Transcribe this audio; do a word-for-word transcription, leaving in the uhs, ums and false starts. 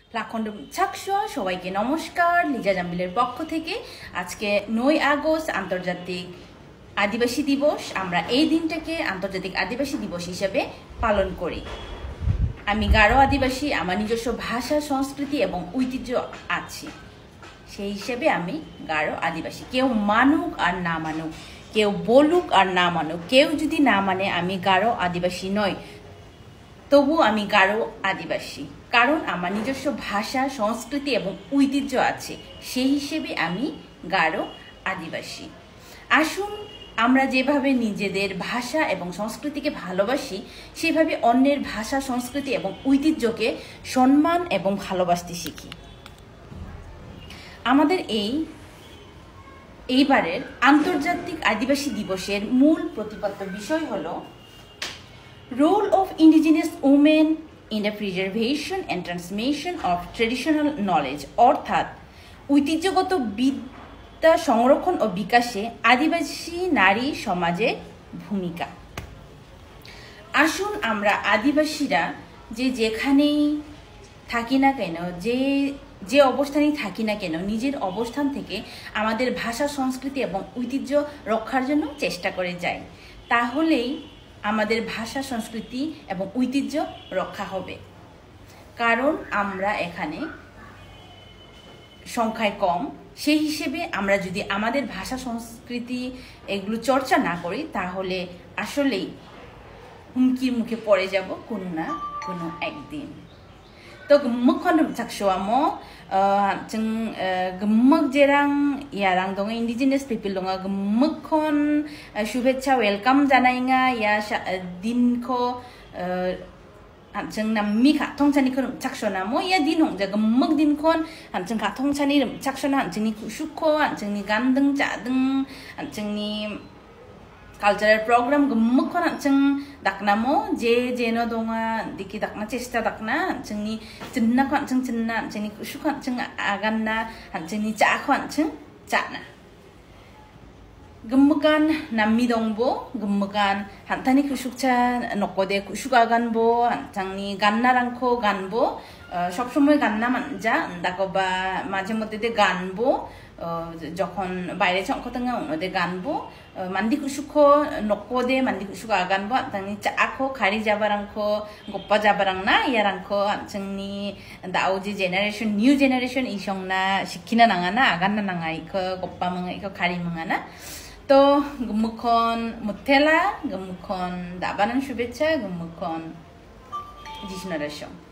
লাখন্ড চাকসুয়া সবাইকে নমস্কার। লিজা জাম্বিলের পক্ষ থেকে আজকে নয় আগস্ট আন্তর্জাতিক আদিবাসী দিবস। আমরা এই দিনটাকে আন্তর্জাতিক আদিবাসী দিবস হিসেবে পালন করি। আমি গারো আদিবাসী, আমার নিজস্ব ভাষা, সংস্কৃতি এবং ঐতিহ্য আছে, সেই হিসেবে আমি গারো আদিবাসী। কেউ মানুক আর না মানুক, কেউ বলুক আর না মানুক, কেউ যদি না মানে আমি গারো আদিবাসী নই, তবু আমি গারো আদিবাসী, কারণ আমার নিজস্ব ভাষা, সংস্কৃতি এবং ঐতিহ্য আছে, সেই হিসেবে আমি গারো আদিবাসী। আসুন আমরা যেভাবে নিজেদের ভাষা এবং সংস্কৃতিকে ভালোবাসি, সেভাবে অন্যের ভাষা, সংস্কৃতি এবং ঐতিহ্যকে সম্মান এবং ভালোবাসতে শিখি। আমাদের এই এইবারের আন্তর্জাতিক আদিবাসী দিবসের মূল প্রতিপাদ্য বিষয় হলো Role of indigenous women in the preservation and transmission of traditional knowledge, অর্থাৎ ঐতিহ্যগত বিদ্যা সংরক্ষণ ও বিকাশে আদিবাসী নারী সমাজের ভূমিকা। আসুন আমরা আদিবাসীরা যে যেখানেই থাকি না কেন, যে যে অবস্থানেই থাকি না কেন, নিজের অবস্থান থেকে আমাদের ভাষা, সংস্কৃতি এবং ঐতিহ্য রক্ষার জন্য চেষ্টা করে যাই, তাহলেই আমাদের ভাষা, সংস্কৃতি এবং ঐতিহ্য রক্ষা হবে। কারণ আমরা এখানে সংখ্যায় কম, সেই হিসেবে আমরা যদি আমাদের ভাষা, সংস্কৃতি এগুলো চর্চা না করি, তাহলে আসলেই হুমকির মুখে পড়ে যাব কোনো না কোনো একদিন। তো গম্মখন চাকসুয়ামো जों गम्मक जेरां यारां दङ इंडिजिनियास पिपल दङ गम्मकखन शुभेच्छा वेलकाम जानायnga या दिनको जों नाम्मी खाथंसानि खो चाकसना मो या दिन हंग गम्मक दिनखन जों खाथंसानि चाकसना जोंनि सुखो जोंनि गानदों जादों जोंनि কালচারাল প্রোগ্রাম গম্মখন जों दाकनामो जे जेनो दङ दिखि दाकना चेष्टा दाकना जोंनि चिन्नाखन जों चिन्ना जोंनि सुखन जों आगानना जोंनि जाखन जों जाना गम्मकान नाम्मी दंबो गम्मकान हान्तानि कुसुकचा नकदे कुसुक आगानबो जोंनि गान्नारांखौ गानबो सब समय गान्ना मानजा दाकबा माঝে মধ্যে गानबो যখন বাইরে চংকতঙ্গা উনদে গানবো মান্দি কুসুখো নকদে মান্দি কুসুখ আগানবো তাংনি চাখো খারি যাবারাংখো গপ্পা যাবারাং না ইয়ারাংখো जोंनि दाउ जे जेनारेशन निउ जेनारेशन इसंना शिक्षिना नाङा ना आगानना नाङा इखो गप्पा मंगा इखो खारि मंगा ना तो गम्मखन मुथेला गम्मखन दाबानां शुभेच्छा गम्मखन जिसुनारासं।